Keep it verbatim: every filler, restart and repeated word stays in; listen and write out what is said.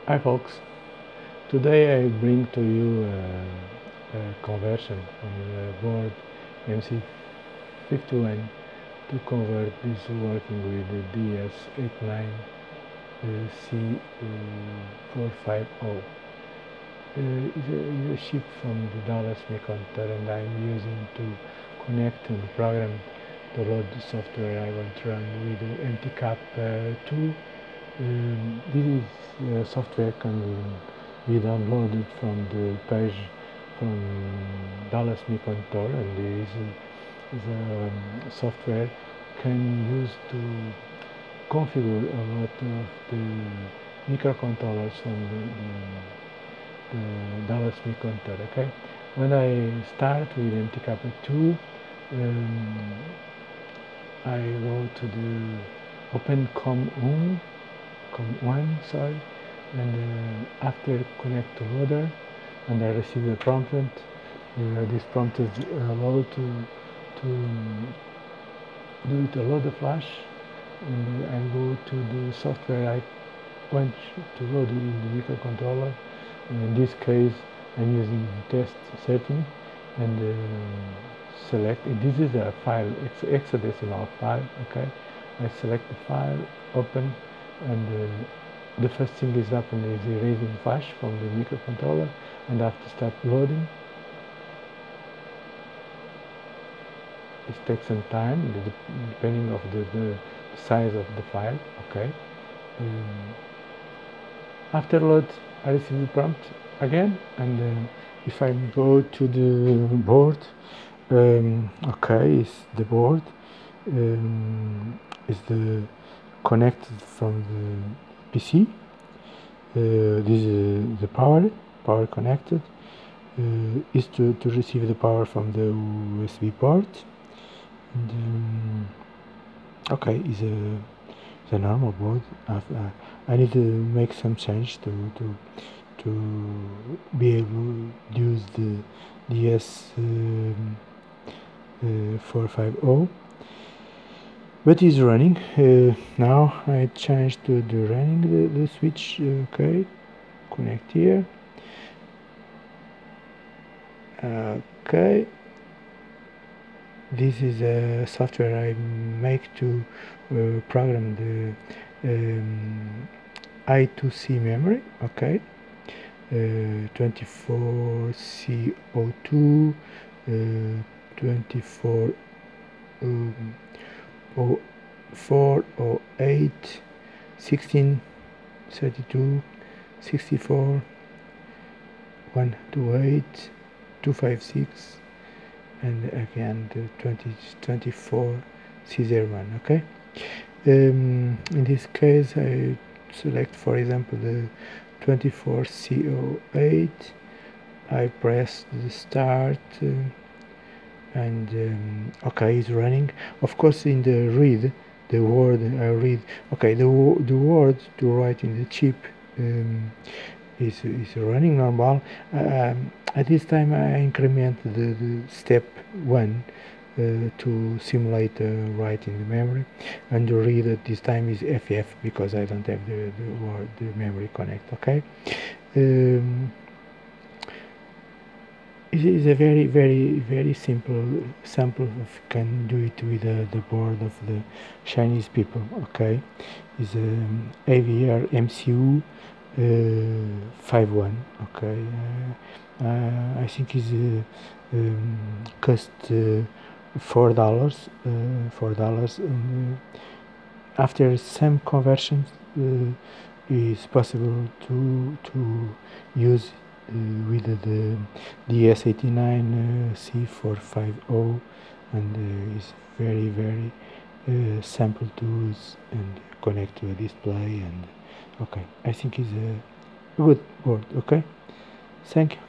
Hi folks, today I bring to you uh, a conversion from the board M C fifty-one to convert this working with the D S eighty-nine C four fifty. Uh, it's, a, it's a chip from the Dallas microcontroller, and I'm using to connect and program to load the software I want to run with the M T cap uh, two. Um, this is, uh, software can be downloaded from the page from Dallas microcontroller, and this is a um, software can use to configure a lot of the microcontrollers from the, the, the Dallas microcontroller. Okay, when I start with M T cap two, um, I go to the open com one. one sorry and uh, after connect to loader, and I receive a prompt. Uh, this prompt is allowed to to do it a load of flash, and uh, I go to the software I want to load in the microcontroller. In this case I'm using test setting, and uh, select, this is a file, it's hexadecimal file. Okay, I select the file, open, and uh, the first thing is happen is erasing flash from the microcontroller, and I have to start loading. It takes some time depending of the, the size of the file. Okay, um, after load I receive the prompt again, and uh, if I go to the board, um, okay, is the board um, is the connected from the P C. Uh, this is the power power connected, uh, is to, to receive the power from the U S B port, and um, okay, is a the normal board. Uh, I need to make some change to to to be able to use the D S um, uh, four fifty. But it's running. Uh, now I change to the running the, the switch. Okay, connect here. Okay, this is a software I make to uh, program the um, I two C memory. Okay, uh, twenty-four C zero two, uh, twenty-four um, oh four, oh eight, sixteen, thirty-two, sixty-four, one twenty-eight, two fifty-six, and again the twenty, twenty-four C zero one. Okay, um, in this case I select, for example, the twenty-four C zero eight. I press the start, uh, and um, okay, it's running. Of course, in the read, the word I read, okay, the the word to write in the chip um, is is running normal. Um, at this time, I increment the, the step one uh, to simulate uh, write in the memory, and the read at this time is F F because I don't have the the word the memory connect. Okay. Um, It is a very, very, very simple sample of can do it with uh, the board of the Chinese people. Okay, is a um, A V R M C U uh, fifty-one. Okay, uh, uh, I think is uh, um, cost uh, four dollars. Uh, four dollars. And, uh, after some conversions, uh, is possible to to use Uh, with the D S eighty-nine uh, C four fifty, and uh, is very very uh, simple to use and connect to a display. And okay, I think it's a good board. Okay, thank you.